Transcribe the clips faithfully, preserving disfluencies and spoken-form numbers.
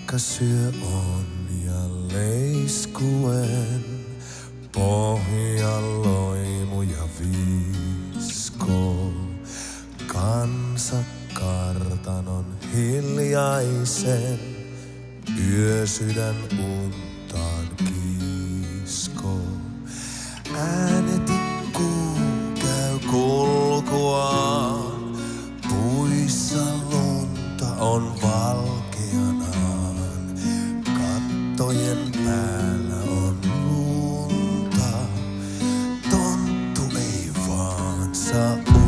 Pakkasyö on ja leiskuen, pohjaloimu ja viisko. Kansa kartanon hiljaisen, yösydän untaan kiisko. Äänetikku käy kulkuaan, puissa lunta on valkeanaan. Kattojen päällä on lunta, tonttu ei vaan saa unta.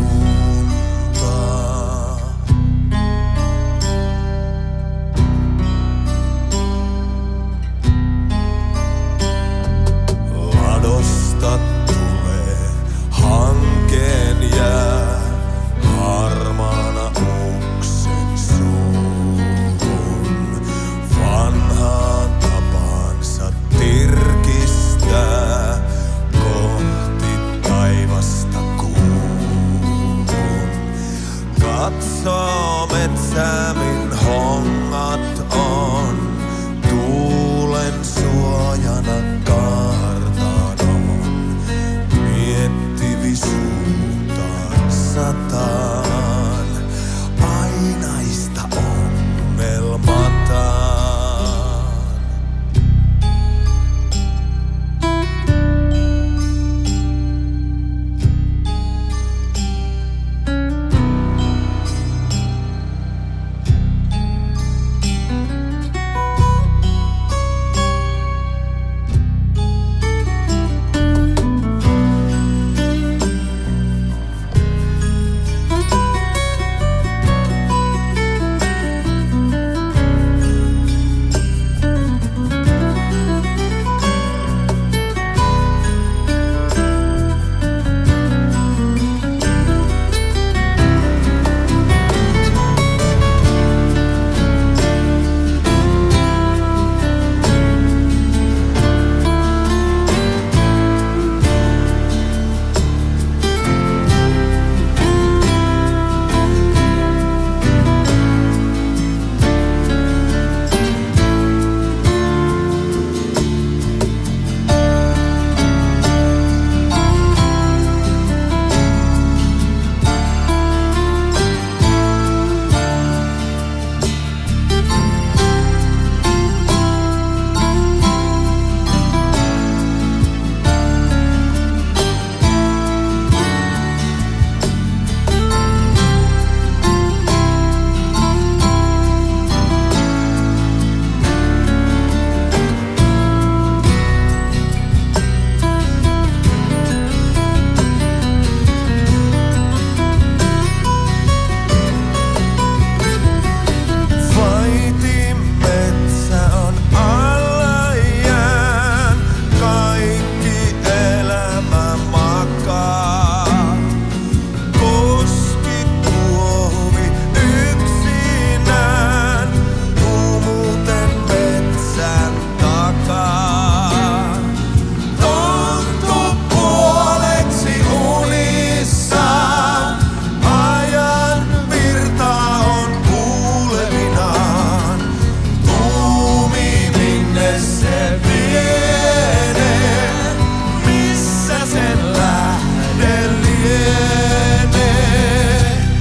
Ladosta tulee hankeen jää, harmaana uksen suuhun. Vanhaan tapansa tirkistää kohti taivasta kuuhun. Katsoo metsää, min hongat on, tuulen suojana kartanon. Mietti visuuttaan sataan, ainaista ongelmataan.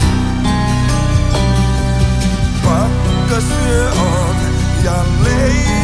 Pakkasyö on ja leikki.